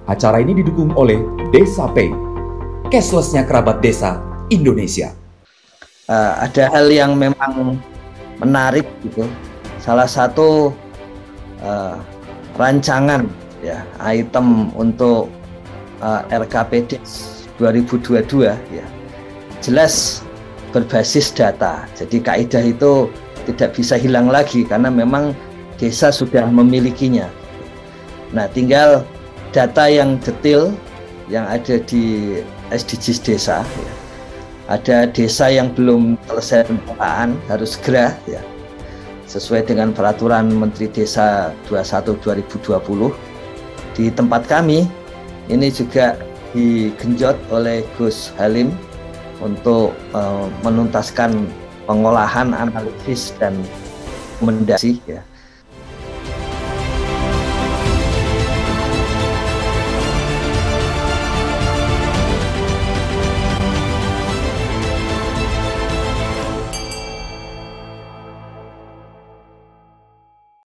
Acara ini didukung oleh Desa Pay, cashless-nya kerabat desa Indonesia. Ada hal yang memang menarik gitu. Salah satu rancangan ya item untuk RKPD 2022 ya jelas berbasis data. Jadi kaidah itu tidak bisa hilang lagi karena memang desa sudah memilikinya. Nah, tinggal data yang detail yang ada di SDGs desa ya. Ada desa yang belum selesai pemetaan harus segera ya sesuai dengan peraturan Menteri Desa 21 2020. Di tempat kami ini juga digenjot oleh Gus Halim untuk menuntaskan pengolahan, analisis dan rekomendasi ya.